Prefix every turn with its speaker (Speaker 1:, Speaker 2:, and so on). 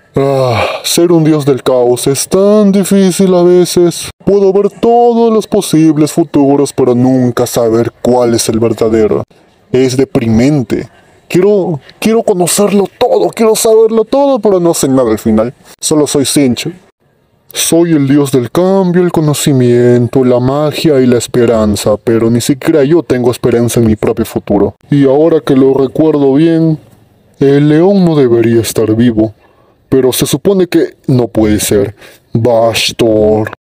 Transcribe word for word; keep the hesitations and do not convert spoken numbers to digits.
Speaker 1: Ah, ser un dios del caos es tan difícil a veces. Puedo ver todos los posibles futuros, pero nunca saber cuál es el verdadero. Es deprimente. Quiero, quiero conocerlo todo, quiero saberlo todo, pero no sé nada al final. Solo soy Sincho. Soy el dios del cambio, el conocimiento, la magia y la esperanza, pero ni siquiera yo tengo esperanza en mi propio futuro. Y ahora que lo recuerdo bien, el león no debería estar vivo, pero se supone que no puede ser. Bastor.